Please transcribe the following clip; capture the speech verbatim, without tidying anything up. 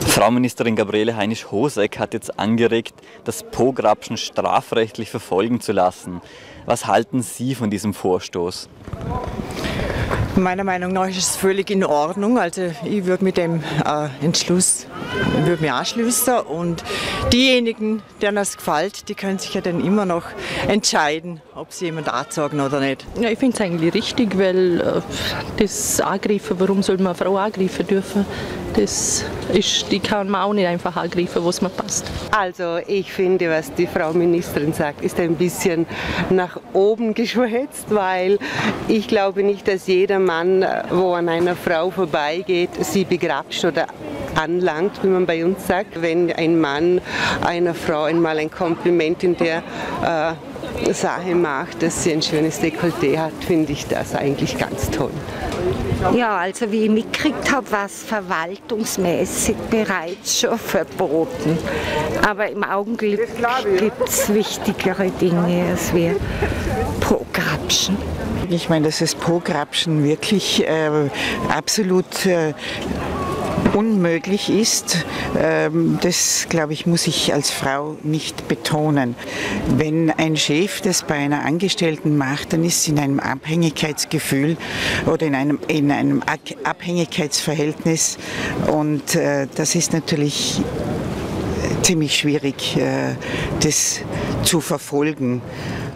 Frau Ministerin Gabriele Heinisch-Hosek hat jetzt angeregt, das Po-Grabschen strafrechtlich verfolgen zu lassen. Was halten Sie von diesem Vorstoß? Meiner Meinung nach ist es völlig in Ordnung. Also ich würde mit dem äh, Entschluss würde mich anschließen. Und diejenigen, denen es gefällt, die können sich ja dann immer noch entscheiden, ob sie jemand anzeigen oder nicht. Ja, ich finde es eigentlich richtig, weil äh, das Angreifen, warum soll man eine Frau angreifen dürfen? Das ist, die kann man auch nicht einfach angreifen, wo es mir passt. Also ich finde, was die Frau Ministerin sagt, ist ein bisschen nach oben geschwätzt, weil ich glaube nicht, dass jeder Mann, wo an einer Frau vorbeigeht, sie begrapscht oder anlangt, wie man bei uns sagt. Wenn ein Mann einer Frau einmal ein Kompliment in der äh, Sache macht, dass sie ein schönes Dekolleté hat, finde ich das eigentlich ganz toll. Ja, also wie ich mitgekriegt habe, war es verwaltungsmäßig bereits schon verboten. Aber im Augenblick gibt es wichtigere Dinge als wir Po-Grabschen. Ich meine, dass das Po-Grabschen wirklich äh, absolut äh, unmöglich ist, das, glaube ich, muss ich als Frau nicht betonen. Wenn ein Chef das bei einer Angestellten macht, dann ist sie in einem Abhängigkeitsgefühl oder in einem, in einem Abhängigkeitsverhältnis und das ist natürlich ziemlich schwierig, das zu verfolgen.